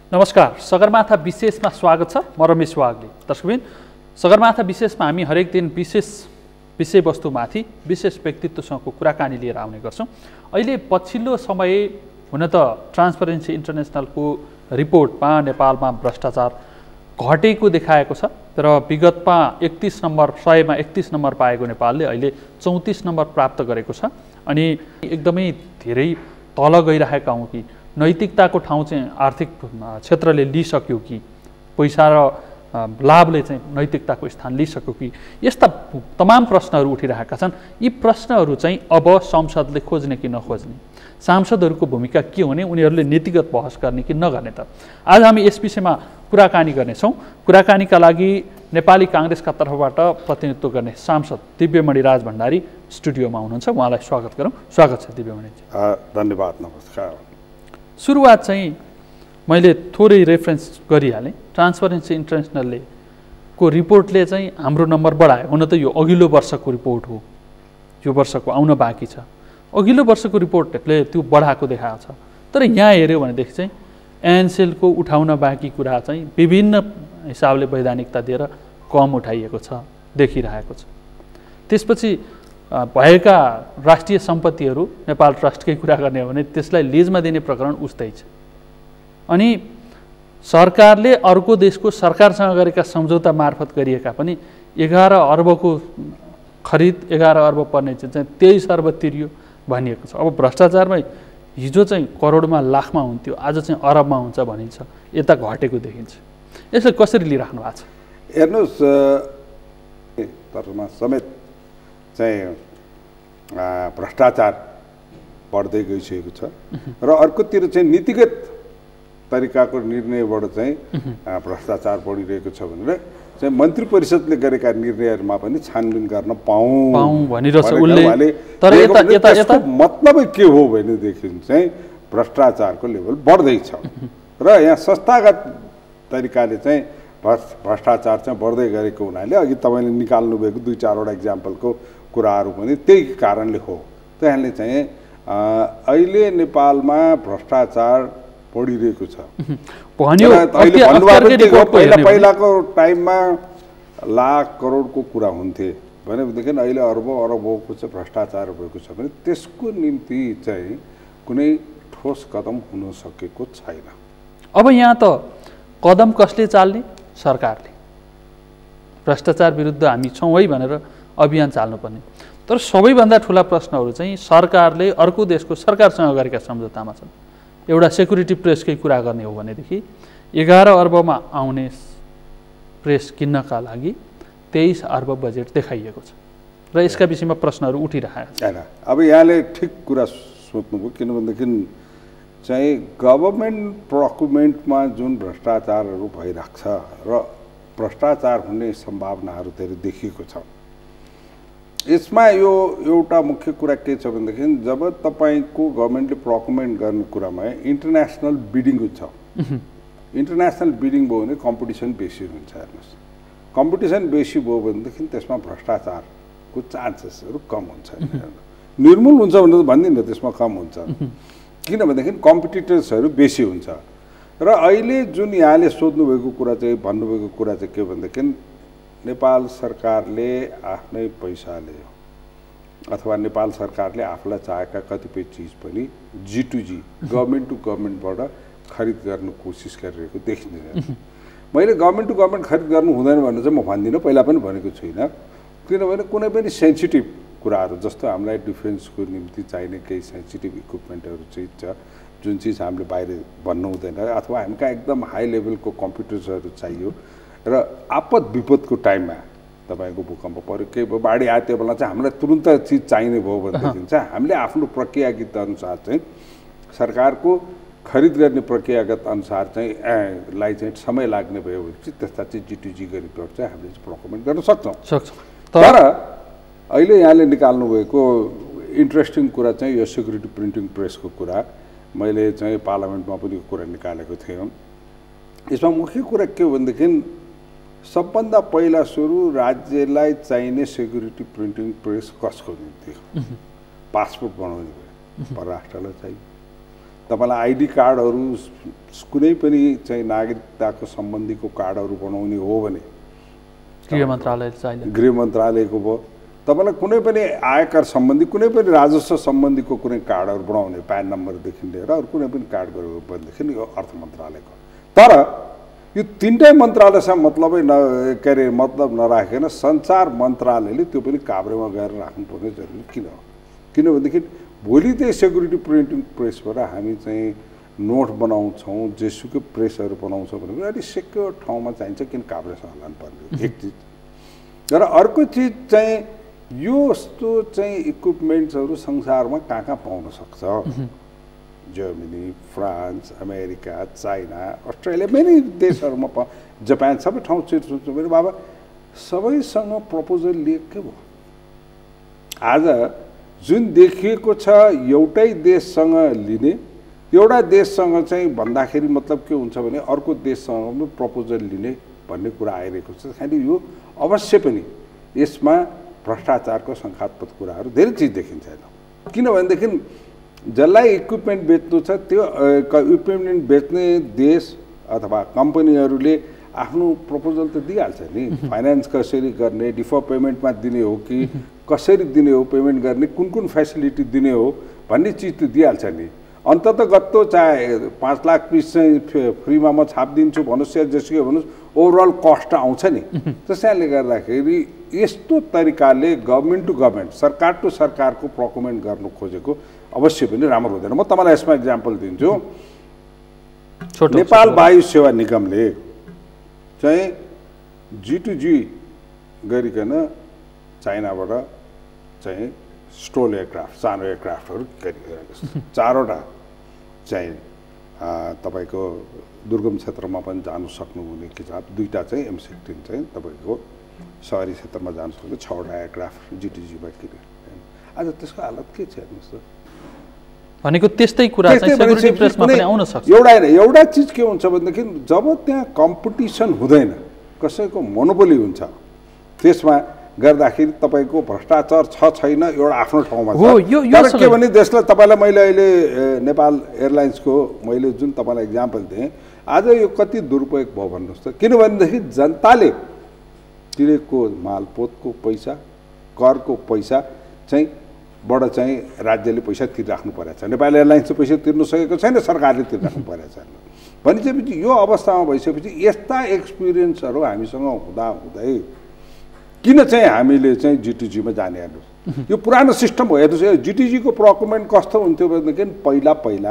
नमस्कार, सगरमाथा विशेषमा स्वागत छ। म रमेश वाग्ले। दर्शकबिन, सगरमाथा विशेषमा हामी हरेक दिन विशेष विषयवस्तुमाथि विशेष व्यक्तित्वसँगको कुराकानी लिएर आउने गर्छौँ। अहिले पछिल्लो समय हुन त ट्रान्सपरेन्सी इन्टरनेसनलको रिपोर्टमा नेपालमा भ्रष्टाचार घटेको देखाएको छ, तर विगतमा 31 नम्बर 100मा 31 नम्बर पाएको नेपालले अहिले 34 नम्बर प्राप्त गरेको छ। अनि एकदमै धेरै तल गइरहेका हौँ कि नैतिकताको ठाउँ चाहिँ आर्थिक क्षेत्रले लिइसक्यो कि पैसा र लाभले चाहिँ नैतिकताको स्थान लिइसक्यो कि, यस्ता तमाम प्रश्नहरू उठिरहेका छन्। यी प्रश्नहरू चाहिँ अब संसदले खोज्ने कि नखोज्ने, सांसदहरूको भूमिका के हुने, उनीहरूले नीतिगत बहस गर्ने कि नगर्ने, त आज हामी यस विषयमा कुराकानी गर्नेछौँ। कुराकानीका लागि नेपाली काङ्ग्रेसका तर्फबाट प्रतिनिधित्व गर्ने सांसद दिव्यमणि राज भण्डारी स्टुडियोमा हुनुहुन्छ। उहाँलाई स्वागत गरौँ। स्वागत छ दिव्यमणिजी। धन्यवाद, नमस्कार। सुरुवात चाहिँ मैले थोरै रेफरेन्स गरिहालेँ। ट्रान्सपरेन्सी इन्टरनेसनलले को रिपोर्टले चाहिँ हाम्रो नम्बर बढायो। हुन त यो अघिल्लो वर्षको रिपोर्ट हो, यो वर्षको आउन बाँकी छ। अघिल्लो वर्षको रिपोर्टले त्यो बढाएको देखाएको छ, तर यहाँ हेऱ्यो भनेदेखि चाहिँ एनसेलको उठाउन बाँकी कुरा चाहिँ विभिन्न हिसाबले वैधानिकता दिएर कम उठाइएको छ, देखिरहेको छ। त्यसपछि भएका राष्ट्रिय सम्पत्तिहरू नेपाल ट्रस्टकै कुरा गर्ने हो भने त्यसलाई लिजमा दिने प्रकरण उस्तै छ। अनि सरकारले अर्को देशको सरकारसँग गरेका सम्झौता मार्फत गरिएका पनि 11 अर्बको खरिद 11 अर्ब पर्ने चाहिँ 23 अर्ब तिरियो भनिएको छ। अब भ्रष्टाचारमै हिजो चाहिँ करोडमा लाखमा हुन्थ्यो, आज चाहिँ अरबमा हुन्छ भनिन्छ, यता घटेको देखिन्छ। यसलाई कसरी लिइराख्नु भएको छ? हेर्नुहोस्, तर्फमा समेत चाहिँ भ्रष्टाचार बढ्दै गइसकेको छ र अर्कोतिर चाहिँ नीतिगत तरिकाको निर्णयबाट चाहिँ भ्रष्टाचार बढिरहेको छ भनेर चाहिँ मन्त्री परिषदले गरेका निर्णयहरूमा पनि छानबिन गर्न पाऊँ भनिरहेछ उसले। तर यता मतलबै के हो भनेदेखि चाहिँ भ्रष्टाचारको लेभल बढ्दैछ र यहाँ संस्थागत तरिकाले चाहिँ भ्रष्टाचार चाहिँ बढ्दै गरेको हुनाले अघि तपाईँले निकाल्नुभएको 2-4वटा इक्जाम्पलको कुराहरू पनि त्यही कारणले हो। त्यहाँले चाहिँ अहिले नेपालमा भ्रष्टाचार बढिरहेको छ। पहिलाको टाइममा लाख करोडको कुरा हुन्थे भनेदेखि अहिले अरबौँको चाहिँ भ्रष्टाचार भएको छ भने त्यसको निम्ति चाहिँ कुनै ठोस कदम हुन सकेको छैन। अब यहाँ त कदम कसले चाल्ने? सरकारले। भ्रष्टाचार विरुद्ध हामी छौँ है भनेर अभियान चाल्नुपर्ने। तर सबैभन्दा ठुला प्रश्नहरू चाहिँ सरकारले अर्को देशको सरकारसँग गरेका सम्झौतामा छन्। एउटा सेक्युरिटी प्रेसकै कुरा गर्ने हो भनेदेखि 11 अर्बमा आउने प्रेस किन्नका लागि 23 अर्ब बजेट देखाइएको छ र यसका विषयमा प्रश्नहरू उठिरहेका छन्। अब यहाँले ठिक कुरा सोध्नुभयो, किनभनेदेखि चाहिँ गभर्मेन्ट प्रोक्युरमेन्टमा जुन भ्रष्टाचारहरू भइरहेको छ र भ्रष्टाचार हुने सम्भावनाहरू धेरै देखिएको छ। यसमा यो एउटा मुख्य कुरा के छ भनेदेखि जब तपाईँको गभर्मेन्टले प्रोक्युरमेन्ट गर्ने कुरामा इन्टरनेसनल बिडिङ हुन्छ, इन्टरनेसनल बिडिङ भयो भने कम्पिटिसन बेसी हुन्छ। हेर्नुहोस्, कम्पिटिसन बेसी भयो भनेदेखि त्यसमा भ्रष्टाचारको चान्सेसहरू कम हुन्छ। निर्मूल हुन्छ भने त भन्दिनँ, त्यसमा कम हुन्छ, किनभनेदेखि कम्पिटिटर्सहरू बेसी हुन्छ। र अहिले जुन यहाँले सोध्नुभएको कुरा चाहिँ भन्नुभएको कुरा चाहिँ के भनेदेखि नेपाल सरकारले आफ्नै पैसाले अथवा नेपाल सरकारले आफूलाई चाहेका कतिपय चिज पनि G2G गभर्मेन्ट टु गभर्मेन्टबाट खरिद गर्न कोसिस गरिरहेको देखिन्छ। मैले गभर्मेन्ट टु गभर्मेन्ट खरिद गर्नु हुँदैन भनेर चाहिँ म भन्दिनँ, पहिला पनि भनेको छुइनँ। किनभने कुनै पनि सेन्सिटिभ कुराहरू जस्तो हामीलाई डिफेन्सको निम्ति चाहिने केही सेन्सिटिभ इक्विपमेन्टहरू चाहिँ छ जुन चिज हामीले बाहिर भन्नु हुँदैन, अथवा हामी कहाँ एकदम हाई लेभलको कम्प्युटर्सहरू चाहियो र आपद विपदको टाइममा तपाईँको भूकम्प पऱ्यो, केही भयो, बाढी आयो, त्यो बेला चाहिँ हामीलाई तुरुन्त चिज चाहिने भयो भनेदेखि चाहिँ हामीले आफ्नो प्रक्रियागत अनुसार चाहिँ सरकारको खरिद गर्ने प्रक्रियागत अनुसार चाहिँ लाई चाहिँ समय लाग्ने भयो भने चाहिँ त्यस्ता चाहिँ G2G गरिबाट चाहिँ हामीले चाहिँ प्रोक्युरमेन्ट गर्न सक्छौँ। तर अहिले यहाँले निकाल्नुभएको इन्ट्रेस्टिङ कुरा चाहिँ यो सेक्युरिटी प्रिन्टिङ प्रेसको कुरा मैले चाहिँ पार्लियामेन्टमा पनि कुरा निकालेको थिएँ। यसमा मुख्य कुरा के हो भनेदेखि सबभन्दा पहिला सुरु राज्यलाई चाहिने सेक्युरिटी प्रिन्टिङ प्रेस कसको निम्ति? पासपोर्ट बनाउने भयो, परराष्ट्रलाई चाहियो। तपाईँलाई आइडी कार्डहरू कुनै पनि चाहिँ नागरिकताको सम्बन्धीको कार्डहरू बनाउने हो भने गृह मन्त्रालयको भयो। तपाईँलाई कुनै पनि आयकर सम्बन्धी कुनै पनि राजस्व सम्बन्धीको कुनै कार्डहरू बनाउने प्यान नम्बरदेखि लिएर अरू कुनै पनि कार्डहरू भनेदेखि यो अर्थ मन्त्रालयको। तर यो तीनटै मन्त्रालयसँग मतलबै के अरे मतलब नराखेन सञ्चार मन्त्रालयले त्यो पनि काभ्रेमा गएर राख्नुपर्ने जरुरी किन हो? किनभनेदेखि भोलि त्यही सेक्युरिटी प्रिन्टिङ प्रेसबाट हामी चाहिँ नोट बनाउँछौँ जेसुकै प्रेसहरू बनाउँछौँ भने अलिक सेक्योर ठाउँमा चाहिन्छ किन काभ्रेसँग लानुपर्ने एक चिज। र अर्को चिज चाहिँ यस्तो चाहिँ इक्विपमेन्ट्सहरू संसारमा कहाँ पाउन सक्छ? Germany, France, America, China, Australia many देशहरूमा जापान सबै ठाउँ सोध्छु भने बाबा सबैसँग प्रपोजल लिएको भयो। आज जुन देखिएको छ एउटै देशसँग लिने एउटा देशसँग चाहिँ भन्दाखेरि मतलब के हुन्छ भने अर्को देशसँग पनि प्रपोजल लिने भन्ने कुरा आइरहेको छ। खालि यो अवश्य पनि यसमा भ्रष्टाचारको शङ्कास्पद कुराहरू धेरै चिज देखिन्छ। किनभनेदेखि जसलाई इक्विपमेन्ट बेच्नु छ त्यो इक्विपमेन्ट बेच्ने देश अथवा कम्पनीहरूले आफ्नो प्रपोजल त दिइहाल्छ नि। फाइनेन्स कसरी गर्ने, डिफर पेमेन्टमा दिने हो कि कसरी दिने हो, पेमेन्ट गर्ने कुन कुन फेसिलिटी दिने हो भन्ने चिज त दिइहाल्छ नि। अन्तत गत्तो चाहे 5 लाख पिस चाहिँ फ्रीमा म छापिदिन्छु भन्नुहोस् या जसुकै भन्नुहोस् ओभरअल कस्ट आउँछ नि। त्यसैले गर्दाखेरि यस्तो तरिकाले गभर्मेन्ट टु गभर्मेन्ट सरकार टु सरकारको प्रोक्युरमेन्ट गर्नु खोजेको अवश्य पनि राम्रो हुँदैन। म तपाईँलाई यसमा इक्जाम्पल दिन्छु। नेपाल वायु सेवा निगमले चाहिँ G2G गरिकन चाइनाबाट चाहिँ स्टोल एयरक्राफ्ट सानो एयरक्राफ्टहरू गरिरहेको छ। 4वटा चाहिँ तपाईँको दुर्गम क्षेत्रमा पनि जानु सक्नुहुने किताब, 2टा चाहिँ M16 चाहिँ तपाईँको सहरी क्षेत्रमा जानु सक्ने 6वटा एयरक्राफ्ट G2Gबाट किने। आज त्यसको हालत के छ हेर्नुहोस् त। भनेको त्यस्तै कुरा चाहिँ सेक्युरिटी प्रेसमा पनि आउन सक्छ। एउटा चिज के हुन्छ भनेदेखि जब त्यहाँ कम्पिटिसन हुँदैन कसैको मोनोपोली हुन्छ त्यसमा गर्दाखेरि तपाईँको भ्रष्टाचार छ छैन एउटा आफ्नो ठाउँमा छ। तर के भने देशलाई तपाईँलाई मैले अहिले नेपाल एयरलाइन्सको मैले जुन तपाईँलाई इक्जाम्पल दिएँ आज यो कति दुरुपयोग भयो भन्नुहोस् त। किनभनेदेखि जनताले तिरेको मालपोतको पैसा करको पैसा चाहिँ बाट चाहिँ राज्यले पैसा तिरिराख्नु परेको छ। नेपाल एयरलाइन्सले पैसा तिर्नु सकेको छैन, सरकारले तिरिराख्नु परेको छैन। भनिसकेपछि यो अवस्थामा भइसकेपछि यस्ता एक्सपिरियन्सहरू हामीसँग हुँदाहुँदै किन चाहिँ हामीले चाहिँ G2Gमा जाने हेर्नुहोस्। यो पुरानो सिस्टम हो। हेर्नुहोस् G2Gको प्रोक्युरमेन्ट कस्तो हुन्थ्यो भनेदेखि पहिला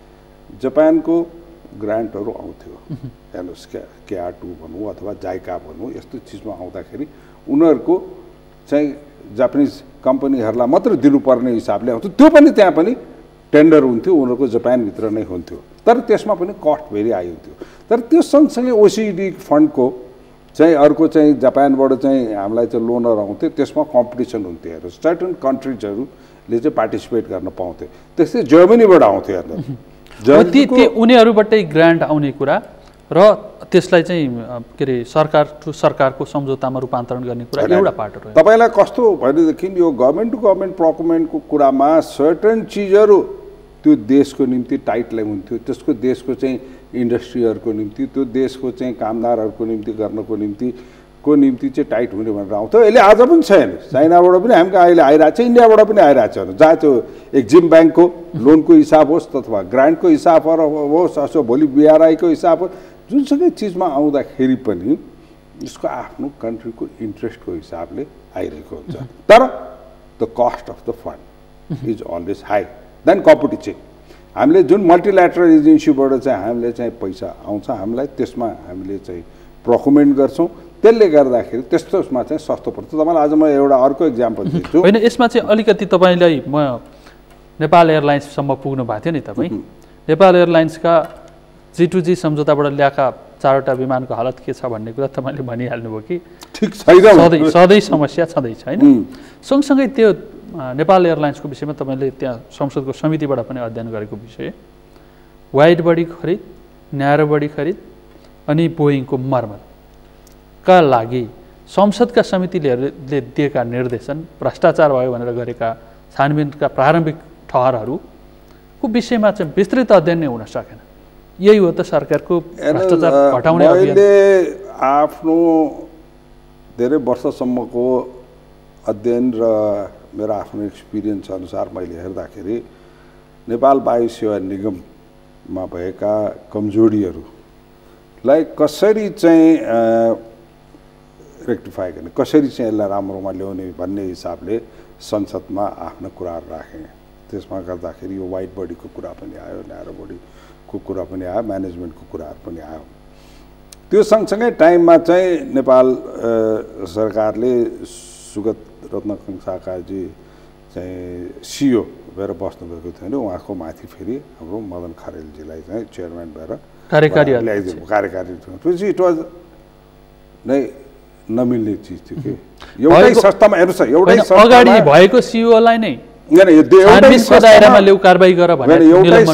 जापानको ग्रान्टहरू आउँथ्यो। हेर्नुहोस् KR2 भनौँ अथवा जाइका भनौँ यस्तो चिजमा आउँदाखेरि उनीहरूको चाहिँ जापानिज कम्पनीहरूलाई मात्र दिनुपर्ने हिसाबले आउँथ्यो। त्यो पनि त्यहाँ पनि टेन्डर हुन्थ्यो उनीहरूको जापानभित्र नै हुन्थ्यो। तर त्यसमा पनि कस्ट भेरी हाई हुन्थ्यो। तर त्यो सँगसँगै OECD फन्डको चाहिँ अर्को चाहिँ जापानबाट चाहिँ हामीलाई चाहिँ लोनहरू आउँथ्यो। त्यसमा कम्पिटिसन हुन्थ्यो। हेर्नु सर्टन कन्ट्रिजहरूले चाहिँ पार्टिसिपेट गर्न पाउँथ्यो। त्यस्तै जर्मनीबाट आउँथ्यो। हेर्नु उनीहरूबाटै ग्रान्ट आउने कुरा र त्यसलाई चाहिँ के अरे सरकार टु सरकारको सम्झौतामा रूपान्तरण गर्ने कुरा एउटा पार्ट हो। तपाईँलाई कस्तो भनेदेखि यो गभर्मेन्ट टु गभर्मेन्ट प्रोक्युरमेन्टको कुरामा सर्टन चिजहरू त्यो देशको निम्ति टाइटलाई हुन्थ्यो। त्यसको देशको चाहिँ इन्डस्ट्रीहरूको निम्ति त्यो देशको चाहिँ कामदारहरूको निम्ति गर्नको निम्ति चाहिँ टाइट हुने भनेर आउँथ्यो। अहिले आज पनि छैन। चाइनाबाट पनि हामीको अहिले आइरहेको छ, इन्डियाबाट पनि आइरहेको छ। जहाँ त्यो एक्जिम ब्याङ्कको लोनको हिसाब होस् अथवा ग्रान्टको हिसाब होस् अथवा भोलि BRI को हिसाब होस् जुनसुकै चिजमा आउँदाखेरि पनि यसको आफ्नो कन्ट्रीको इन्ट्रेस्टको हिसाबले आइरहेको हुन्छ। तर the cost of the fund is always high than competition. हामीले जुन मल्टिल्याटरल एजेन्सीबाट चाहिँ हामीले चाहिँ पैसा आउँछ हामीलाई त्यसमा हामीले चाहिँ प्रोक्युरमेन्ट गर्छौँ। त्यसले गर्दाखेरि त्यस्तोमा चाहिँ सस्तो पर्छ। तपाईँलाई आज म एउटा अर्को इक्जाम्पल दिन्छु। होइन यसमा चाहिँ अलिकति तपाईँलाई म नेपाल एयरलाइन्ससम्म पुग्नु भएको थियो नि। तपाईँ नेपाल एयरलाइन्सका G2G सम्झौताबाट ल्याएका 4वटा विमानको हालत के छ भन्ने कुरा तपाईँले भनिहाल्नुभयो कि ठिक छैन, सधैँ समस्या छँदैछ होइन। सँगसँगै त्यो नेपाल एयरलाइन्सको विषयमा तपाईँले त्यहाँ संसदको समितिबाट पनि अध्ययन गरेको विषय वाइड बडी खरिद, न्यारो बडी खरिद अनि बोइङको मर्मतका लागि संसदका समितिले दिएका निर्देशन भ्रष्टाचार भयो भनेर गरेका छानबिनका प्रारम्भिक ठहरहरू को विषयमा चाहिँ विस्तृत अध्ययन नै हुन सकेन। यही हो त सरकारको भ्रष्टाचार घटाउने अभियान। मैले आफ्नो धेरै वर्षसम्मको अध्ययन र मेरो आफ्नो एक्सपिरियन्स अनुसार मैले हेर्दाखेरि नेपाल वायु सेवा निगममा भएका कमजोरीहरूलाई कसरी चाहिँ रेक्टिफाई गर्ने, कसरी चाहिँ यसलाई राम्रोमा ल्याउने भन्ने हिसाबले संसदमा आफ्ना कुराहरू राखेँ। त्यसमा गर्दाखेरि यो वाइड बडीको कुरा पनि आयो, न्यारो बडीको कुरा पनि आयो, म्यानेजमेन्टको कुराहरू पनि आयो। त्यो सँगसँगै टाइममा चाहिँ नेपाल सरकारले सुगत रत्न खङ्साकाजी चाहिँ सिओ भएर बस्नुभएको थियो भने उहाँको माथि फेरि हाम्रो मदन खरेलजीलाई चाहिँ चेयरम्यान भएर ल्याइदिनु कार्यकारी पछि इट वाज नै नमिल्ने चिज थियो कि एउटै संस्थामा हेर्नुहोस् एउटै अगाडि भएको सिओलाई नै एउटै संस्थामा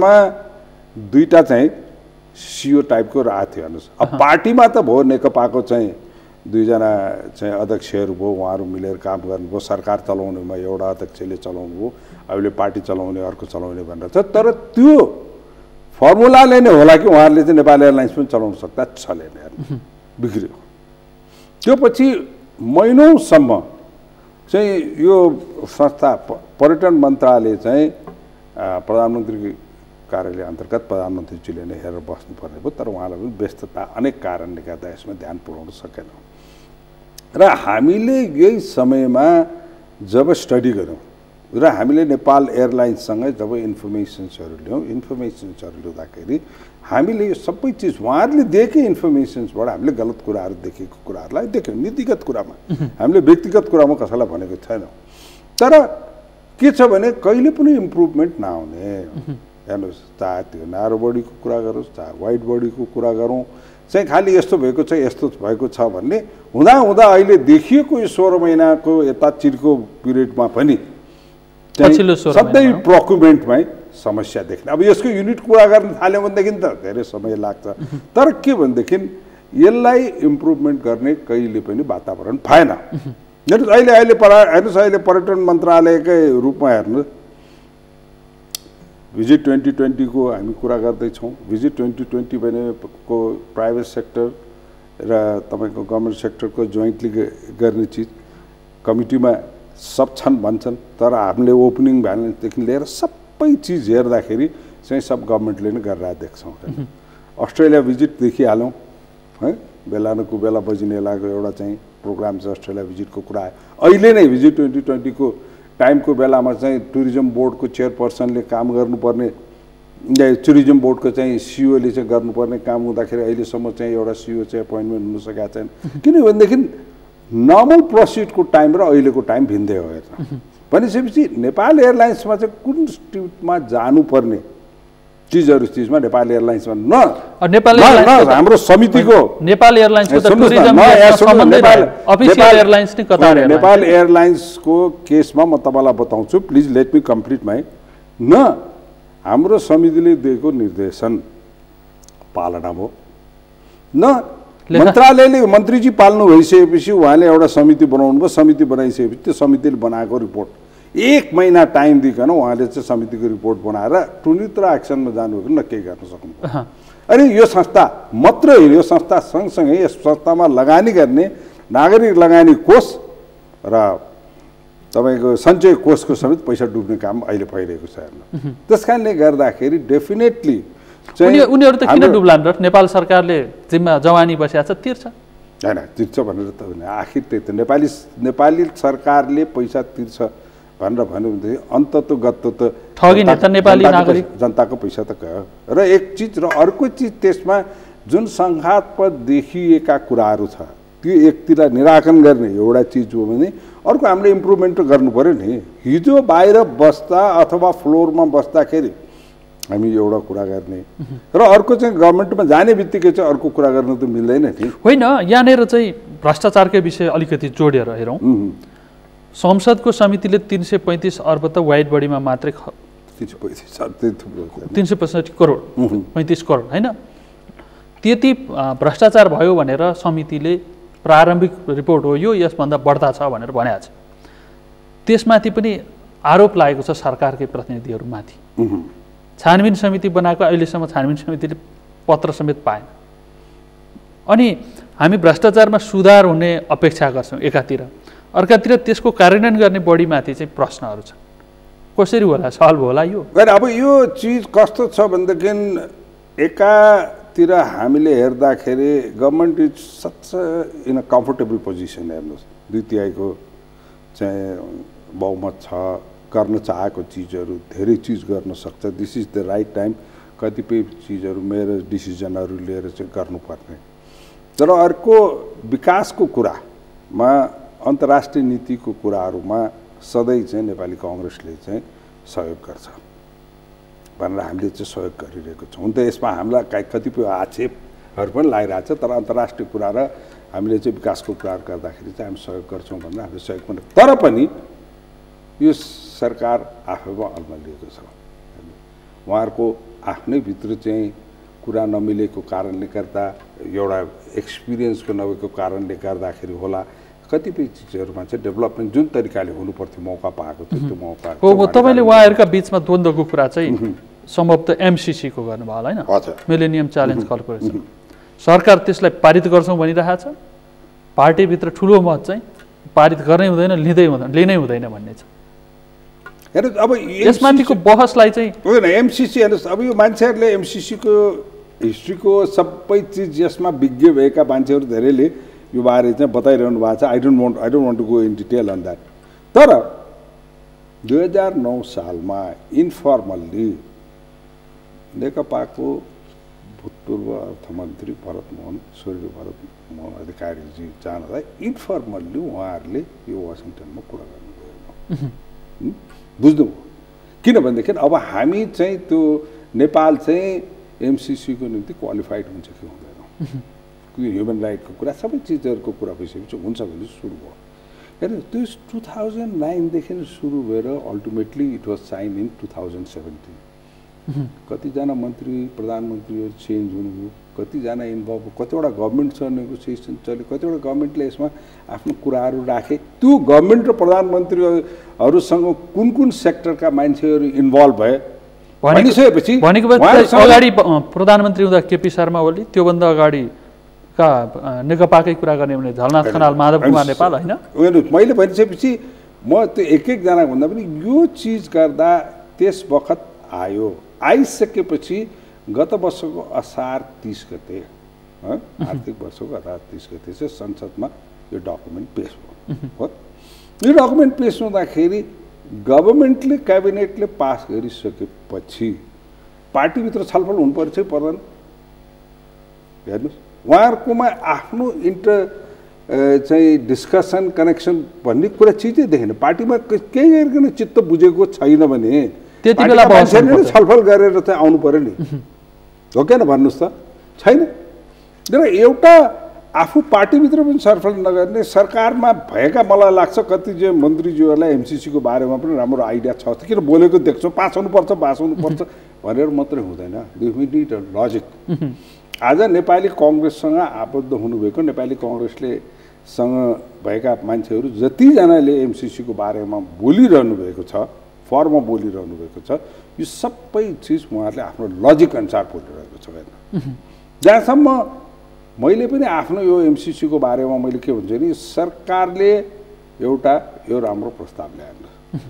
दुईटा चाहिँ सिओ टाइपको राह थियो हेर्नुहोस्। अब पार्टीमा त भयो, नेकपाको चाहिँ दुईजना चाहिँ अध्यक्षहरू भयो, उहाँहरू मिलेर काम गर्नुभयो, सरकार चलाउनेमा एउटा अध्यक्षले चलाउनु भयो, अहिले पार्टी चलाउने अर्को चलाउने भनेर छ। तर त्यो फर्मुलाले नै होला कि उहाँहरूले चाहिँ नेपाल एयरलाइन्स पनि चलाउन सक्दा चलेन, बिग्रियो। त्यो पछि महिनौसम्म चाहिँ यो संस्था पर्यटन मन्त्रालय चाहिँ प्रधानमन्त्री कार्यालय अन्तर्गत प्रधानमन्त्रीजीले नै हेरेर बस्नुपर्ने भयो। तर उहाँलाई पनि व्यस्तता अनेक कारणले गर्दा यसमा ध्यान पुर्याउन सकेन। र हामीले यही समयमा जब स्टडी गऱ्यौँ र हामीले नेपाल एयरलाइन्ससँग जब इन्फर्मेसन्सहरू ल्याउँदाखेरि हामीले यो सबै चिज उहाँहरूले दिएकै इन्फर्मेसन्सबाट हामीले गलत कुराहरू देखेको कुराहरूलाई देख्यौँ। नीतिगत कुरामा हामीले व्यक्तिगत कुरामा कसैलाई भनेको छैनौँ। तर के छ भने कहिले पनि इम्प्रुभमेन्ट नआउने। हेर्नुहोस्, चाहे त्यो न्यारो बडीको कुरा गरोस्, चाहे वाइड बडीको कुरा गरौँ, चाहिँ खालि यस्तो भएको छ यस्तो भएको छ भन्ने हुँदा हुँदा अहिले देखिएको यो 16 महिनाको यता चिरको पिरियडमा पनि सधैँ प्रोक्युरमेन्टमै समस्या देख्ने। अब यसको युनिट कुरा गर्न थाल्यो भनेदेखि त धेरै समय लाग्छ। तर के भनेदेखि यसलाई इम्प्रुभमेन्ट गर्ने कहिले पनि वातावरण भएन। हेर्नुहोस् अहिले पर्यटन मन्त्रालयकै रूपमा हेर्नुहोस्, भिजिट 2020 को हामी कुरा गर्दैछौँ। भिजिट 2020 भनेको प्राइभेट सेक्टर र तपाईँको गभर्मेन्ट सेक्टरको जोइन्टली गर्ने चिज, कमिटीमा सब छन् भन्छन्, तर हामीले ओपनिङ भ्यालेन्सदेखि लिएर सबै चिज हेर्दाखेरि चाहिँ सब गभर्मेन्टले नै गरेर देख्छौँ। अस्ट्रेलिया भिजिट देखिहालौँ है, बेलाको बेला बजिने लागेको एउटा चाहिँ प्रोग्राम छ अस्ट्रेलिया भिजिटको कुरा आयो। अहिले नै भिजिट 2020 को टाइमको बेलामा चाहिँ टुरिज्म बोर्डको चेयरपर्सनले काम गर्नुपर्ने, टुरिज्म बोर्डको चाहिँ सिओले चाहिँ गर्नुपर्ने काम हुँदाखेरि अहिलेसम्म चाहिँ एउटा सिओ चाहिँ एपोइन्टमेन्ट हुन सकेको छैन। किनभनेदेखि नर्मल प्रोसिडको टाइम र अहिलेको टाइम भिन्दै हो। हेर्नु भनेपछि नेपाल एयरलाइन्समा चाहिँ कुन स्ट्रिटमा जानुपर्ने चिजमा नेपाल एयरलाइन्समा हाम्रो समितिको नेपाल एयरलाइन्सको केसमा म तपाईँलाई बताउँछु, please let me complete my. न हाम्रो समितिले दिएको निर्देशन पालना भयो, न मन्त्रालयले मन्त्रीजी पाल्नु भइसकेपछि उहाँले एउटा समिति बनाउनु भयो। समिति बनाइसकेपछि त्यो समितिले बनाएको रिपोर्ट 1 महिना टाइम दिइकन उहाँले चाहिँ समितिको रिपोर्ट बनाएर तुरन्त एक्सनमा जानुभयो न केही गर्न सक्नु। अनि यो संस्था मात्र होइन, यो संस्था सँगसँगै यस संस्थामा लगानी गर्ने नागरिक लगानी कोष र तपाईँको सञ्चय कोषको समेत पैसा डुब्ने काम अहिले भइरहेको छ। हेर्नु त्यस कारणले गर्दाखेरि डेफिनेटली उनीहरू त किन डुब्लान् र नेपाल सरकारले जिम्मा जवानी बसेको छ तिर्छ होइन, तिर्छ भनेर त आखिर त्यही त नेपाली सरकारले पैसा तिर्छ भनेर भन्यो भनेदेखि अन्ततोगत्तो त ठगिने त नेपाली नागरिक जनताको पैसा त गयो। र एक चिज र अर्को चिज त्यसमा जुन सङ्घातपद देखिएका कुराहरू छ त्यो एकतिर निराकरण गर्ने एउटा चिज हो भने अर्को हामीले इम्प्रुभमेन्ट गर्नु पर्यो नि। हिजो बाहिर बस्दा अथवा फ्लोरमा बस्दाखेरि हामी एउटा कुरा गर्ने र अर्को चाहिँ गभर्मेन्टमा जाने बित्तिकै चाहिँ अर्को कुरा गर्नु त मिल्दैन नि। होइन, यहाँनिर चाहिँ भ्रष्टाचारकै विषय अलिकति जोडेर हेरौँ। संसदको समितिले 335 अर्ब त वाइड बडीमा मात्रै 365 करोड 35 करोड होइन, त्यति भ्रष्टाचार भयो भनेर समितिले प्रारम्भिक रिपोर्ट हो यो यसभन्दा बढ्ता छ भनेर भनेको छ। त्यसमाथि पनि आरोप लागेको छ सरकारकै प्रतिनिधिहरूमाथि। छानबिन समिति बनाएको अहिलेसम्म छानबिन समितिले पत्र समेत पाएन। अनि हामी भ्रष्टाचारमा सुधार हुने अपेक्षा गर्छौँ एकातिर, अर्कातिर त्यसको कार्यान्वयन गर्ने बढीमाथि चाहिँ प्रश्नहरू छन्। कसरी होला, सल्भ होला यो? अब यो चिज कस्तो छ भनेदेखि एकातिर हामीले हेर्दाखेरि government is such in a comfortable position. हेर्नुहोस् 2/3 चाहिँ बहुमत छ, गर्न चाहेको चिजहरू धेरै चिज गर्न सक्छ। This is the right time कतिपय चिजहरू मेरो डिसिजनहरू लिएर चाहिँ गर्नुपर्ने। तर अर्को विकासको कुरामा, अन्तर्राष्ट्रिय नीतिको कुराहरूमा सधैँ चाहिँ नेपाली काङ्ग्रेसले चाहिँ सहयोग गर्छ भनेर हामीले चाहिँ सहयोग गरिरहेको छौँ। त यसमा हामीलाई कतिपय आक्षेपहरू पनि लागिरहेको छ, तर अन्तर्राष्ट्रिय कुरा र हामीले चाहिँ विकासको कुराहरू गर्दाखेरि चाहिँ हामी सहयोग गर्छौँ भनेर हामीले सहयोग पनि। तर पनि यो सरकार आफैमा अल्मलिएको छ। उहाँहरूको आफ्नै भित्र चाहिँ कुरा नमिलेको कारणले गर्दा, एउटा एक्सपिरियन्सको नभएको कारणले गर्दाखेरि होला, कतिपय चिजहरूमा चाहिँ डेभलपमेन्ट जुन तरिकाले हुनुपर्थ्यो मौका पाएको थियो त्यो मौका। तपाईँले उहाँहरूका बिचमा द्वन्द्वको कुरा चाहिँ सम्भवतः एमसिसीको गर्नुभयो होला होइन, मिलेनियम च्यालेन्ज कर्पोरेसन। सरकार त्यसलाई पारित गर्छौँ भनिरहेको छ, पार्टीभित्र ठुलो मत चाहिँ पारित गर्नै हुँदैन, लिनै हुँदैन भन्ने छ। हेर्नुहोस् अब यसमाथिको बहसलाई चाहिँ होइन एमसिसी हेर्नुहोस्, अब यो मान्छेहरूले एमसिसीको हिस्ट्रीको सबै चिज यसमा विज्ञ भएका मान्छेहरू धेरैले यो बारे चाहिँ बताइरहनु भएको छ। I don't want to go in detail on that. तर 2009 सालमा इन्फर्मल्ली नेकपाको भूतपूर्व अर्थमन्त्री स्वर्गीय भरत मोहन अधिकारीजी जाँदा इन्फर्मल्ली उहाँहरूले यो वासिङटनमा कुरा गर्नुभयो। बुझ्नुभयो? किनभनेदेखि अब हामी चाहिँ त्यो नेपाल चाहिँ एमसिसीको निम्ति क्वालिफाइड हुन्छ कि हुँदैन, ह्युमन राइटको कुरा सबै चिजहरूको कुरा भइसकेपछि हुन्छ भने सुरु भयो। हेर्नुहोस् त्यो 2009 देखि सुरु भएर ultimately it was sign in 2017। कतिजना मन्त्री प्रधानमन्त्रीहरू चेन्ज हुनुभयो, कतिजना इन्भल्भ, कतिवटा गभर्मेन्टसँग नेगोसिएसन चल्यो, कतिवटा गभर्मेन्टले यसमा आफ्नो कुराहरू राखे। त्यो गभर्मेन्ट र प्रधानमन्त्रीहरूसँग कुन कुन सेक्टरका मान्छेहरू इन्भल्भ भए भनिसकेपछि अगाडि प्रधानमन्त्री हुँदा केपी शर्मा ओली, त्योभन्दा अगाडि का नेकपाकै कुरा गर्ने भने झलनाथ खनाल, माधव कुमार नेपाल होइन। मैले भनिसकेपछि म त्यो एकजना भन्दा पनि यो चिज गर्दा त्यस वखत आयो। आइसकेपछि गत वर्षको असार 30 गते आर्थिक वर्षको असार 30 गते चाहिँ संसदमा यो डकुमेन्ट पेश भयो। यो डकुमेन्ट पेश हुँदाखेरि गभर्मेन्टले क्याबिनेटले पास गरिसकेपछि पार्टीभित्र छलफल हुनुपर्छ पर्दैन। हेर्नुहोस् उहाँहरूकोमा आफ्नो चाहिँ डिस्कसन कनेक्सन भन्ने कुरा चिजै देखेन। पार्टीमा केही गरिकन चित्त बुझेको छैन भने त्यति बेला छलफल गरेर चाहिँ आउनु पर्यो नि, हो कि भन्नुहोस् त? छैन। तर एउटा आफू पार्टीभित्र पनि छलफल नगर्ने, सरकारमा भएका मलाई लाग्छ कति चाहिँ मन्त्रीज्यूहरूलाई एमसिसीको बारेमा पनि राम्रो आइडिया छ, किन बोलेको देख्छौँ पास हुनुपर्छ भनेर मात्रै हुँदैन। We need a logic. आज नेपाली काङ्ग्रेससँग आबद्ध हुनुभएको, नेपाली काङ्ग्रेसले सँग भएका मान्छेहरू जतिजनाले एमसिसीको बारेमा बोलिरहनु भएको छ, फर्ममा बोलिरहनु भएको छ, यो सबै चिज उहाँहरूले आफ्नो लजिक अनुसार बोलिरहेको छ। होइन जहाँसम्म मैले पनि आफ्नो यो एमसिसीको बारेमा मैले के भन्छु नि, सरकारले एउटा यो राम्रो प्रस्ताव ल्याएन।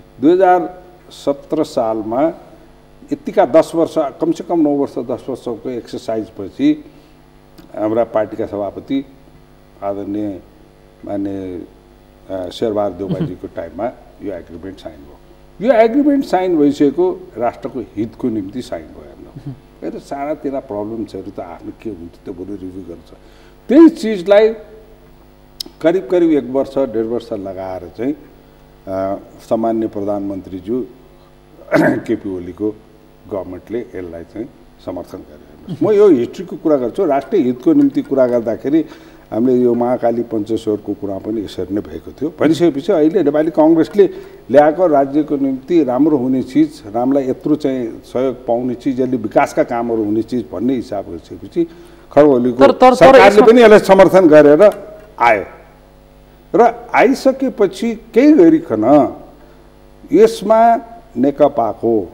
2017 सालमा यतिका 10 वर्ष, कमसेकम 9 वर्ष 10 वर्षको एक्सर्साइज पछि हाम्रा पार्टीका सभापति आदरणीय मान्य शेरबहादुर देउवाजीको टाइममा यो एग्रिमेन्ट साइन भयो। यो एग्रिमेन्ट साइन भइसकेको राष्ट्रको हितको निम्ति साइन भयो। हेर्नु सानातिना प्रब्लम्सहरू त आफ्नो के हुन्छ त्यो बरु रिभ्यू गर्छ। त्यही चिजलाई करिब 1 वर्ष 1.5 वर्ष लगाएर चाहिँ सामान्य प्रधानमन्त्रीज्यू केपी ओलीको गभर्मेन्टले यसलाई चाहिँ समर्थन गरे। म यो हिस्ट्रीको कुरा गर्छु, राष्ट्रिय हितको निम्ति कुरा गर्दाखेरि हामीले यो महाकाली पञ्चेश्वरको कुरा पनि यसरी नै भएको थियो। भनिसकेपछि अहिले नेपाली काङ्ग्रेसले ल्याएको राज्यको निम्ति राम्रो हुने चिज, रामलाई यत्रो चाहिँ सहयोग पाउने चिज, यसले विकासका कामहरू हुने चिज भन्ने हिसाब गरिसकेपछि खड्ग ओलीको सरकारले पनि यसलाई समर्थन गरेर आयो र आइसकेपछि केही गरिकन यसमा नेकपाको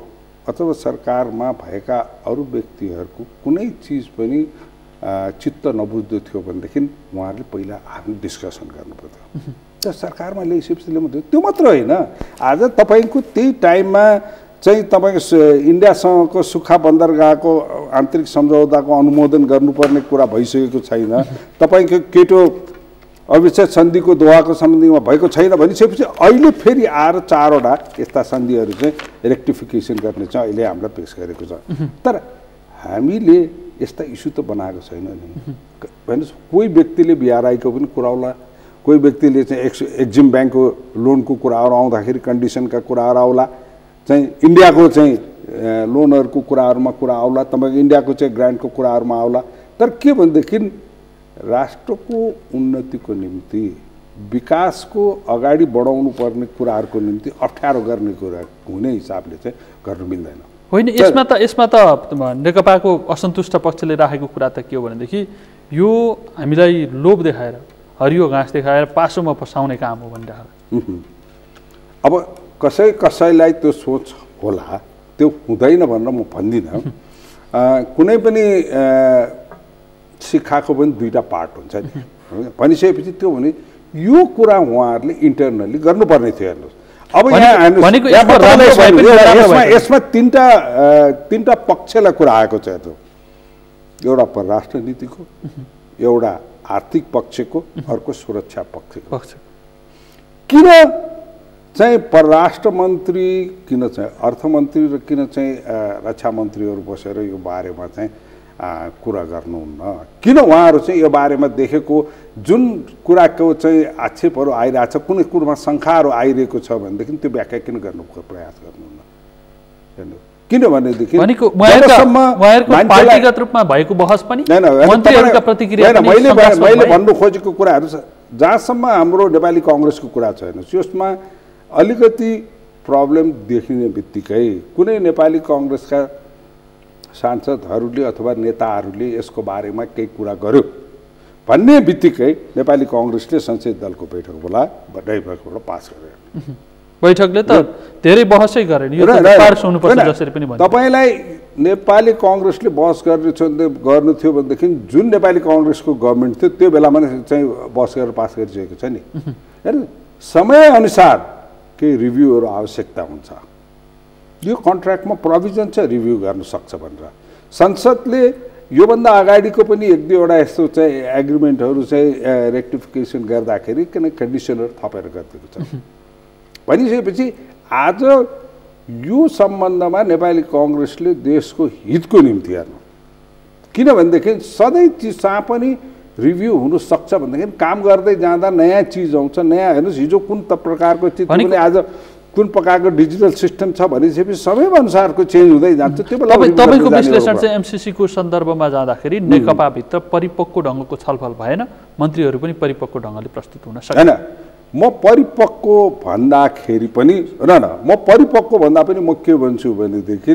अथवा सरकारमा भएका अरू व्यक्तिहरूको कुनै चिज पनि चित्त नबुझ्दो थियो भनेदेखि उहाँहरूले पहिला आफ्नो डिस्कसन गर्नुपर्थ्यो। त सरकारमा ल्याइसकेपछि मात्रै त्यो मात्र होइन, आज तपाईँको त्यही टाइममा चाहिँ तपाईँको इन्डियासँगको सुक्खा बन्दरगाहको आन्तरिक सम्झौताको अनुमोदन गर्नुपर्ने कुरा भइसकेको छैन, तपाईँको केटो अविच्छेद सन्धिको दोहाको सम्बन्धीमा भएको छैन भनिसकेपछि अहिले फेरि आएर 4वटा यस्ता सन्धिहरू चाहिँ रेक्टिफिकेसन गर्ने चाहिँ अहिले हामीलाई पेश गरेको छ। तर हामीले यस्ता इस्यु त बनाएको छैन नि। हेर्नुहोस्, कोही व्यक्तिले बिआरआईको पनि कुराउला, कोही व्यक्तिले चाहिँ एक्जिम ब्याङ्कको लोनको कुराहरू आउँदाखेरि कन्डिसनका कुराहरू आउला, चाहिँ इन्डियाको चाहिँ लोनहरूको कुराहरूमा कुरा आउला, तपाईँको इन्डियाको चाहिँ ग्रान्टको कुराहरूमा आउला। तर के भनेदेखि राष्ट्रको उन्नतिको निम्ति विकासको अगाडि बढाउनु पर्ने कुराहरूको निम्ति अप्ठ्यारो गर्ने कुरा हुने हिसाबले चाहिँ गर्नु मिल्दैन। होइन, यसमा त नेकपाको असन्तुष्ट पक्षले राखेको कुरा त के हो भनेदेखि यो हामीलाई लोभ देखाएर हरियो घाँस देखाएर पासोमा फसाउने काम हो भनिरहेको। अब कसैलाई त्यो सोच होला, त्यो हुँदैन भनेर म भन्दिनँ। कुनै पनि शिक्षाको पनि 2टा पार्ट हुन्छ नि भनिसकेपछि त्यो भने यो कुरा उहाँहरूले इन्टरनली गर्नुपर्ने थियो। हेर्नुहोस्, अब यसमा तीनटा पक्षलाई कुरा आएको छ। एउटा परराष्ट्र नीतिको, एउटा आर्थिक पक्षको, अर्को सुरक्षा पक्षको। किन चाहिँ परराष्ट्र मन्त्री, किन चाहिँ अर्थमन्त्री र किन चाहिँ रक्षा मन्त्रीहरू बसेर यो बारेमा चाहिँ कुरा गर्नुहुन्न? किन उहाँहरू चाहिँ यो बारेमा देखेको जुन कुराको चाहिँ आक्षेपहरू आइरहेछ, कुनै कुरामा शङ्काहरू आइरहेको छ भनेदेखि त्यो व्याख्या किन गर्नु प्रयास गर्नुहुन्न? किनभनेदेखि पार्टीगत रूपमा भएको बहस पनि मन्त्रीहरूका प्रतिक्रिया पनि मैले भन्नु खोजेको कुराहरू छ। जहाँसम्म हाम्रो नेपाली काङ्ग्रेसको कुरा छ, हेर्नुहोस्, यसमा अलिकति प्रब्लम देखिने बित्तिकै कुनै नेपाली काङ्ग्रेसका सांसदहरूले अथवा नेताहरूले यसको बारेमा केही कुरा गर्यो भन्ने बित्तिकै नेपाली काङ्ग्रेसले संसदीय दलको बैठक बोला, बैठकबाट पास गर्यो। बैठकले त धेरै बहसै गरेन, यो त पास हुनुपर्छ जसरी पनि भन्छ। तपाईलाई नेपाली काङ्ग्रेसले बहस गर्नु थियो भनेदेखि जुन नेपाली काङ्ग्रेसको गभर्मेन्ट थियो त्यो बेलामा चाहिँ बहस गरेर पास गरिसकेको छ नि। हेर्नु, समयअनुसार केही रिभ्यूहरू आवश्यकता हुन्छ। यो कन्ट्र्याक्टमा प्रोभिजन छ रिभ्यू गर्न सक्छ भनेर। संसदले योभन्दा अगाडिको पनि 1-2वटा यस्तो चाहिँ एग्रिमेन्टहरू चाहिँ रेक्टिफिकेसन गर्दाखेरि किन कन्डिसनहरू थपेर गरिदिएको छ भनिसकेपछि आज यो सम्बन्धमा नेपाली काङ्ग्रेसले देशको हितको निम्ति हेर्नु, किनभनेदेखि सधैँ चिज जहाँ पनि रिभ्यू हुनसक्छ भनेदेखि काम गर्दै जाँदा नयाँ चिज आउँछ। नयाँ हेर्नुहोस्, हिजो कुन त प्रकारको चिज पनि आज कुन प्रकारको डिजिटल सिस्टम छ भनेपछि समयअनुसारको चेन्ज हुँदै जान्छ। त्यो बेला तपाईँको विश्लेषण चाहिँ एमसिसीको सन्दर्भमा जाँदाखेरि नेकपाभित्र परिपक्व ढङ्गको छलफल भएन, मन्त्रीहरू पनि परिपक्व ढङ्गले प्रस्तुत हुन सकेन। म परिपक्व भन्दाखेरि पनि म परिपक्व भन्दा पनि म के भन्छु भनेदेखि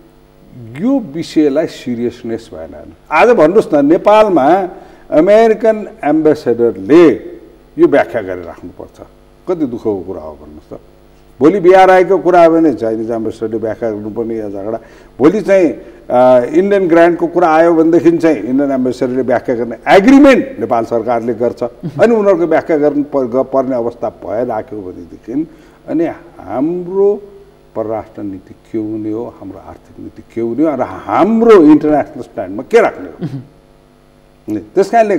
यो विषयलाई सिरियसनेस भएन। आज भन्नुहोस् न, नेपालमा अमेरिकन एम्बेसेडरले यो व्याख्या गरेर राख्नुपर्छ, कति दुःखको कुरा हो भन्नुहोस् त। भोलि बिआरआईको कुरा हो भने चाइनिज एम्बेसेडरले व्याख्या गर्नुपर्ने या झगडा, भोलि चाहिँ इन्डियन ग्रान्टको कुरा आयो भनेदेखि चाहिँ इन्डियन एम्बेसेडरले व्याख्या गर्ने एग्रिमेन्ट नेपाल सरकारले गर्छ, अनि उनीहरूको व्याख्या पर्ने अवस्था भइराख्यो भनेदेखि अनि हाम्रो परराष्ट्र नीति के हुने हो, हाम्रो आर्थिक नीति के हुने हो र हाम्रो इन्टरनेसनल स्ट्यान्डमा के राख्ने हो। त्यसकारणले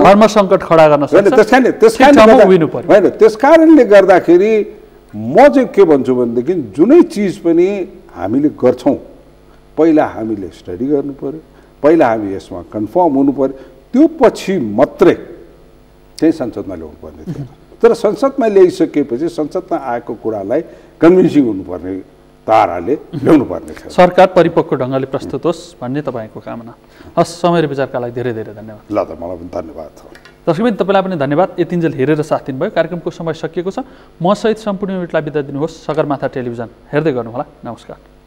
त्यसकारणले गर्दाखेरि म चाहिँ के भन्छु भनेदेखि जुनै चिज पनि हामीले गर्छौँ पहिला हामीले स्टडी गर्नु पर्यो, पहिला हामी यसमा कन्फर्म हुनु पर्यो, त्यो पछि मात्रै चाहिँ संसदमा ल्याउनु पर्ने थियो। तर संसदमा ल्याइसकेपछि संसदमा आएको कुरालाई कन्भिन्सिङ हुनुपर्ने ताराले ल्याउनु पर्ने थियो। सरकार परिपक्व ढङ्गले प्रस्तुत होस् भन्ने तपाईँको कामना। हस्, समय र विचारका लागि धेरै धेरै धन्यवाद। ल त, मलाई पनि धन्यवाद छ। दर्शकबिन, तपाईँलाई पनि धन्यवाद यतिन्जेल हेरेर साथ दिनुभयो। कार्यक्रमको समय सकिएको छ। म सहित सम्पूर्ण युनिटलाई बिदा दिनुहोस्। सगरमाथा टेलिभिजन हेर्दै गर्नुहोला। नमस्कार।